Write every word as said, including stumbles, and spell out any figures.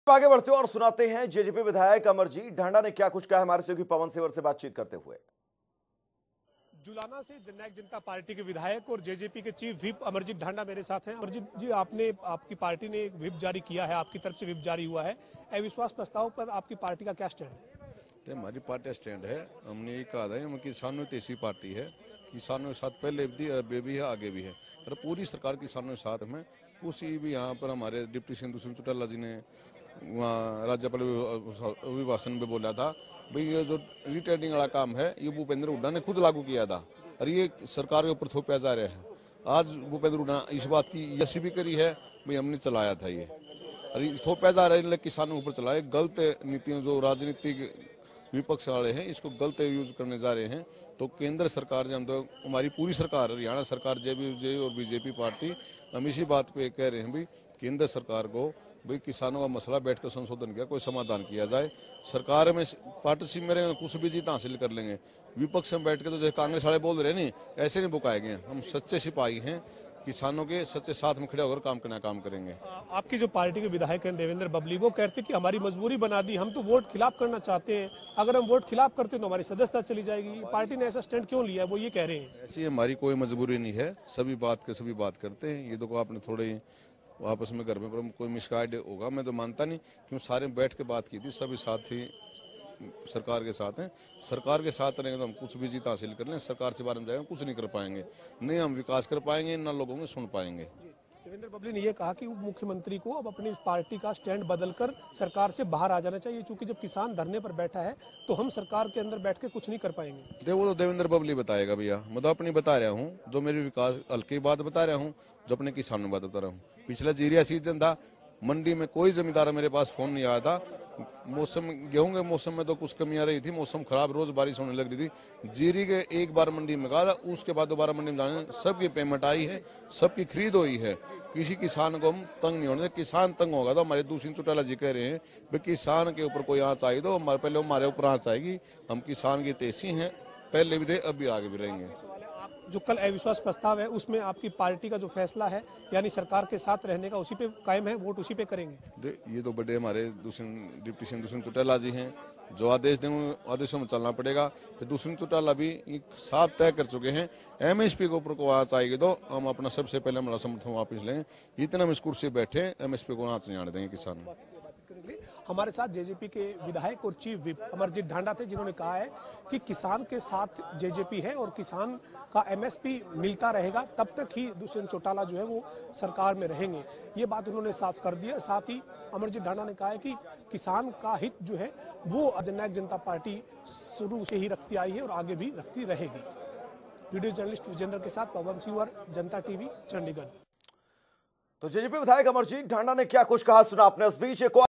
आगे बढ़ते हैं और सुनाते हैं जेजेपी विधायक अमरजीत ढांडा ने क्या कुछ कहा हमारे सहयोगी पवन सेवर से बातचीत करते हुए। जुलाना से जननायक जनता पार्टी के विधायक और जेजेपी के चीफ व्हिप अमरजीत ढांडा मेरे साथ हैं। अमरजीत जी, आपने आपकी पार्टी ने एक व्हिप जारी किया है, आपकी तरफ से व्हिप जारी हुआ है। अविश्वास प्रस्ताव पर आपकी पार्टी का क्या स्टैंड है? तो हमारी पार्टी स्टैंड है, हमने ये कहा था हम किसानों की ऐसी पार्टी है, किसानों के साथ पहले भी अभी भी है आगे भी है और पूरी सरकार किसानों के साथ में। उसी भी यहाँ पर हमारे डिप्टी सिंधु सिंह चौटाला जी ने वहाँ राज्यपाल अभिभाषण में बोला था भाई ये जो रिटेलिंग वाला काम है ये भूपेंद्र हुड्डा ने खुद लागू किया था और ये सरकार के ऊपर थोपा जा रहा है। आज भूपेंद्र हुड्डा इस बात की यशी भी करी है भाई हमने चलाया था ये और थोपा जा रहा है किसानों के ऊपर चला है। गलत नीतियों जो राजनीतिक विपक्ष वाले हैं इसको गलत यूज करने जा रहे हैं। तो केंद्र सरकार जो हम तो हमारी पूरी सरकार हरियाणा सरकार जेबी और बीजेपी पार्टी हम इसी बात पे कह रहे हैं भाई केंद्र सरकार को भाई किसानों का मसला बैठकर संशोधन किया कोई समाधान किया जाए। सरकार में पार्टनरशिप में रहेंगे कुछ भी जीत हासिल कर लेंगे। विपक्ष में बैठ के तो जैसे कांग्रेस वाले बोल रहे नहीं ऐसे नहीं बुकाएंगे। हम सच्चे सिपाही हैं, किसानों के सच्चे साथ में खड़े होकर काम करना काम करेंगे। आपकी जो पार्टी के विधायक हैं देवेंद्र बबली, वो कहते कि हमारी मजबूरी बना दी, हम तो वोट खिलाफ करना चाहते हैं, अगर हम वोट खिलाफ करते तो हमारी सदस्यता चली जाएगी। पार्टी ने ऐसा स्टैंड क्यों लिया है, वो ये कह रहे हैं। ऐसी हमारी कोई मजबूरी नहीं है, सभी बात के सभी बात करते हैं। ये देखो आपने थोड़े आपस में घर में पर कोई मिसगाइड होगा मैं तो मानता नहीं, क्यों सारे बैठ के बात की थी, सभी साथी सरकार के साथ हैं। सरकार के साथ रहेंगे तो हम कुछ भी जीत हासिल कर लें, सरकार से बारे में जाएंगे कुछ नहीं कर पाएंगे, नहीं हम विकास कर पाएंगे ना लोगों में सुन पाएंगे। देवेंद्र बबली ने यह कहा कि उप मुख्यमंत्री को अब अपनी पार्टी का स्टैंड बदलकर सरकार से बाहर आ जाना चाहिए, क्योंकि जब किसान धरने पर बैठा है तो हम सरकार के अंदर बैठ के कुछ नहीं कर पाएंगे। देखो तो देवेंद्र बबली बताएगा भैया, मैं तो अपनी बता रहा हूँ, जो मेरी विकास हल्के बात बता रहा हूँ, जो अपने किसानों की बात बता रहा हूँ। पिछला जीरिया सीजन था, मंडी में कोई जमींदार मेरे पास फोन नहीं आया था। मौसम गेहूं के मौसम में तो कुछ कमियां रही थी, मौसम खराब, रोज बारिश होने लग रही थी। जीरी के एक बार मंडी में गया था, उसके बाद दोबारा मंडी में जाने सबकी पेमेंट आई है, सबकी खरीद हुई है। किसी किसान को हम तंग नहीं होने, किसान तंग होगा तो हमारे दूसरी चौटाला जी कह रहे हैं भाई किसान के ऊपर कोई आंच आई तो हमारे पहले हमारे ऊपर आंच आएगी। हम किसान की तेजी हैं, पहले भी थे अब भी आगे भी रहेंगे। जो कल अविश्वास प्रस्ताव है उसमें आपकी पार्टी का जो फैसला है यानी सरकार के साथ रहने का, उसी पे कायम है, वोट उसी पे करेंगे। ये तो बड़े हमारे डिप्टी सिंधु सिंह चौटाला जी हैं, जो आदेश देंगे आदेशों में चलना पड़ेगा। फिर दूसरी चौटाला भी साफ तय कर चुके हैं, एमएसपी के ऊपर को आंच आएगी तो हम अपना सबसे पहले हमारा समर्थन वापस लेंगे। इतना हम इस कुर्सी बैठे एमएसपी को आंच नहीं आने देंगे किसान। हमारे साथ जेजेपी के विधायक और चीफ व्हिप अमरजीत ढांडा थे, जिन्होंने कहा है कि किसान के साथ जेजेपी है और किसान का एमएसपी मिलता रहेगा तब तक ही दुष्यंत चौटाला जो है वो सरकार में रहेंगे। ये बात उन्होंने साफ कर दिया। साथ ही अमरजीत ढांडा ने कहा है कि किसान का हित जो है वो जननायक जनता पार्टी शुरू से ही रखती आई है और आगे भी रखती रहेगी। वीडियो जर्नलिस्ट विजेंद्र के साथ पवन सिंह, जनता टीवी, चंडीगढ़। तो जेजेपी विधायक अमरजीत ढांडा ने क्या कुछ कहा सुना आपने। इस बीच एक